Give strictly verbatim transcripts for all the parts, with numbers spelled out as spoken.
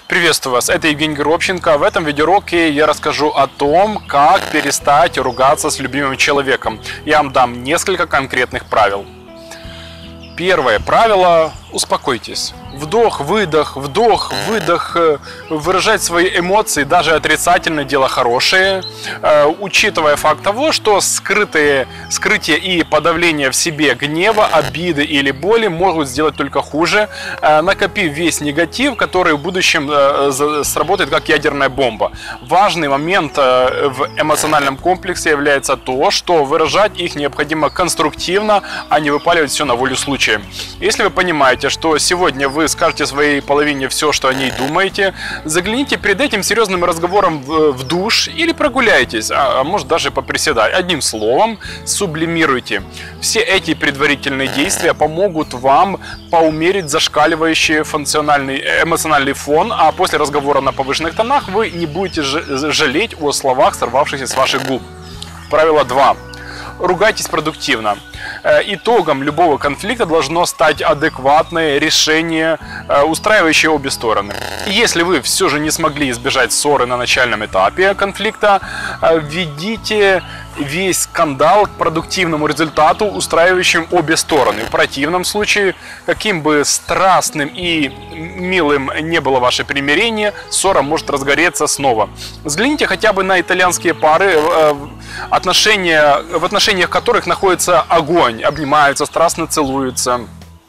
Приветствую вас, это Евгений Горобченко. В этом видеоуроке я расскажу о том, как перестать ругаться с любимым человеком. Я вам дам несколько конкретных правил. Первое правило – успокойтесь. Вдох, выдох, вдох, выдох. Выражать свои эмоции, даже отрицательное, дело хорошее. Учитывая факт того, что скрытые, скрытие и подавление в себе гнева, обиды или боли могут сделать только хуже, накопив весь негатив, который в будущем сработает как ядерная бомба. Важный момент в эмоциональном комплексе является то, что выражать их необходимо конструктивно, а не выпаливать все на волю случая. Если вы понимаете, что сегодня вы скажете своей половине все, что о ней думаете, загляните перед этим серьезным разговором в, в душ или прогуляйтесь, а, а может даже поприседать. Одним словом, сублимируйте. Все эти предварительные действия помогут вам поумерить зашкаливающий функциональный эмоциональный фон, а после разговора на повышенных тонах вы не будете жалеть о словах, сорвавшихся с ваших губ. Правило два. Ругайтесь продуктивно. Итогом любого конфликта должно стать адекватное решение, устраивающее обе стороны. Если вы все же не смогли избежать ссоры на начальном этапе конфликта, введите весь скандал к продуктивному результату, устраивающему обе стороны. В противном случае, каким бы страстным и милым не было ваше примирение, ссора может разгореться снова. Взгляните хотя бы на итальянские пары, отношения, в отношениях которых находится огонь, обнимаются, страстно целуются.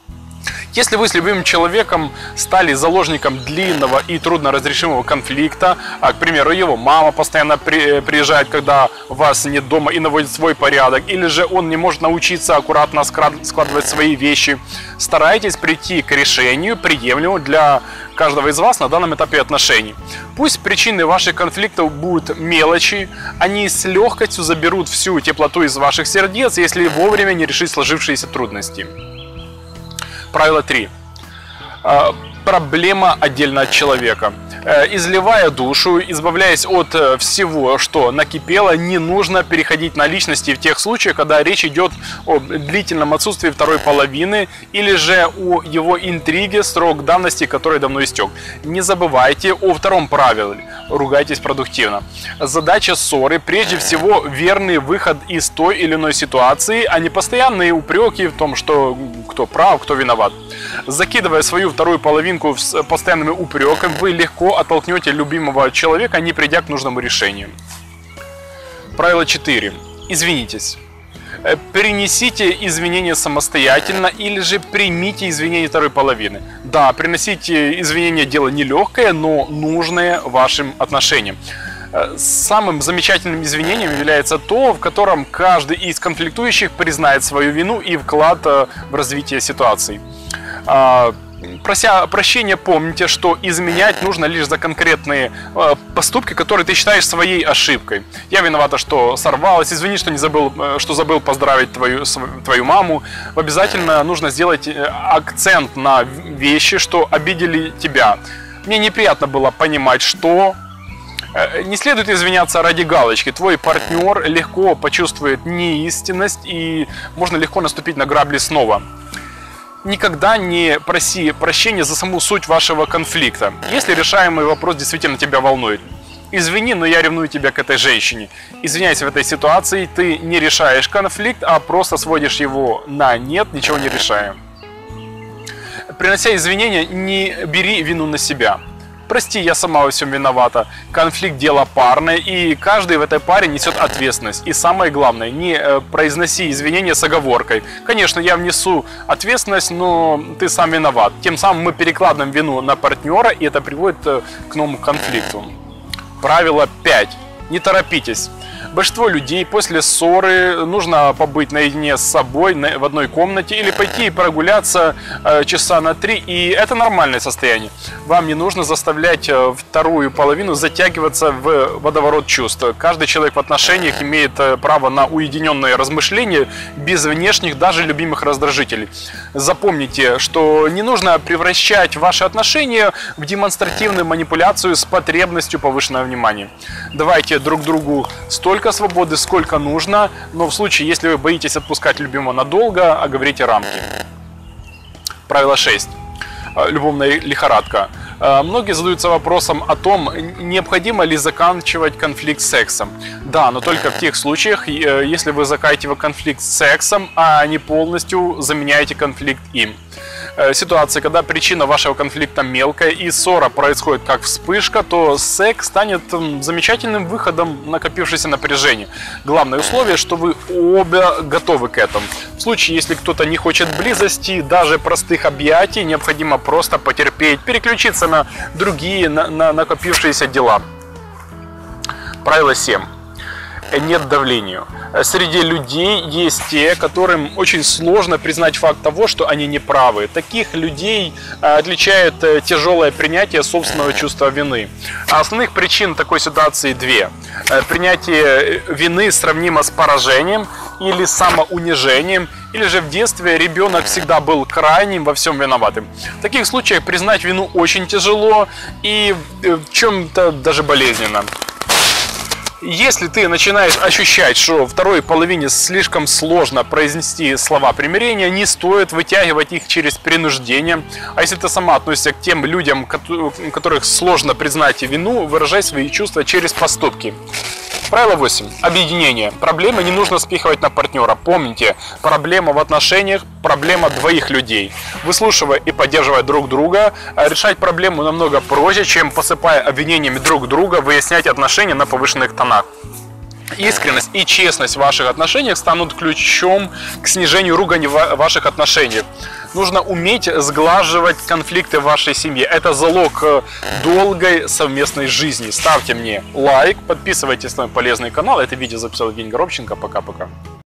Если вы с любимым человеком стали заложником длинного и трудноразрешимого конфликта, а, к примеру, его мама постоянно при, приезжает, когда вас нет дома, и наводит свой порядок, или же он не может научиться аккуратно складывать свои вещи, старайтесь прийти к решению, приемлемому для каждого из вас на данном этапе отношений. Пусть причины ваших конфликтов будут мелочи, они с легкостью заберут всю теплоту из ваших сердец, если вовремя не решить сложившиеся трудности. Правило три. Проблема отдельно от человека. Изливая душу, избавляясь от всего, что накипело, не нужно переходить на личности в тех случаях, когда речь идет о длительном отсутствии второй половины или же о его интриге, срок давности которой давно истек. Не забывайте о втором правиле. Ругайтесь продуктивно. Задача ссоры прежде всего верный выход из той или иной ситуации, а не постоянные упреки в том, что кто прав, кто виноват. Закидывая свою вторую половинку с постоянными упреками, вы легко оттолкнете любимого человека, не придя к нужному решению. Правило четыре. Извинитесь. Принесите извинения самостоятельно или же примите извинения второй половины. Да, приносите извинения дело нелегкое, но нужное вашим отношениям. Самым замечательным извинением является то, в котором каждый из конфликтующих признает свою вину и вклад в развитие ситуации. Прося прощения, помните, что изменять нужно лишь за конкретные э, поступки, которые ты считаешь своей ошибкой. Я виновата, что сорвалась, извини, что не забыл, что забыл поздравить твою, твою маму. Обязательно нужно сделать акцент на вещи, что обидели тебя. Мне неприятно было понимать, что э, не следует извиняться ради галочки. Твой партнер легко почувствует неистинность и можно легко наступить на грабли снова. Никогда не проси прощения за саму суть вашего конфликта, если решаемый вопрос действительно тебя волнует. Извини, но я ревную тебя к этой женщине. Извиняйся в этой ситуации, ты не решаешь конфликт, а просто сводишь его на нет, ничего не решая. Принося извинения, не бери вину на себя. Прости, я сама во всем виновата. Конфликт – дело парное, и каждый в этой паре несет ответственность. И самое главное, не произноси извинения с оговоркой. Конечно, я внесу ответственность, но ты сам виноват. Тем самым мы перекладываем вину на партнера, и это приводит к новому конфликту. Правило пять. Не торопитесь. Большинство людей после ссоры нужно побыть наедине с собой в одной комнате или пойти прогуляться часа на три, и это нормальное состояние. Вам не нужно заставлять вторую половину затягиваться в водоворот чувств. Каждый человек в отношениях имеет право на уединенное размышление без внешних, даже любимых раздражителей. Запомните, что не нужно превращать ваши отношения в демонстративную манипуляцию с потребностью повышенного внимания. Давайте друг другу столько свободы, сколько нужно, но в случае, если вы боитесь отпускать любимого надолго, оговорите рамки. Правило шесть. Любовная лихорадка. Многие задаются вопросом о том, необходимо ли заканчивать конфликт сексом. Да, но только в тех случаях, если вы заканчиваете конфликт сексом, а не полностью заменяете конфликт им. Ситуация, когда причина вашего конфликта мелкая и ссора происходит как вспышка, то секс станет замечательным выходом накопившееся напряжение. Главное условие, что вы обе готовы к этому. В случае, если кто-то не хочет близости, даже простых объятий, необходимо просто потерпеть, переключиться на другие, на, на накопившиеся дела. Правило семь. Нет давлению. Среди людей есть те, которым очень сложно признать факт того, что они не правы. Таких людей отличает тяжелое принятие собственного чувства вины. А основных причин такой ситуации две. Принятие вины сравнимо с поражением или самоунижением, или же в детстве ребенок всегда был крайним, во всем виноватым. В таких случаях признать вину очень тяжело и в чем-то даже болезненно. Если ты начинаешь ощущать, что второй половине слишком сложно произнести слова примирения, не стоит вытягивать их через принуждение. А если ты сама относишься к тем людям, у которых сложно признать вину, выражай свои чувства через поступки. Правило восемь. Объединение. Проблемы не нужно спихивать на партнера. Помните, проблема в отношениях – проблема двоих людей. Выслушивая и поддерживая друг друга, решать проблему намного проще, чем посыпая обвинениями друг друга, выяснять отношения на повышенных тонах. Искренность и честность в ваших отношениях станут ключом к снижению ругани в ваших отношениях. Нужно уметь сглаживать конфликты в вашей семье. Это залог долгой совместной жизни. Ставьте мне лайк, подписывайтесь на мой полезный канал. Это видео записал Евгений Горобченко. Пока-пока.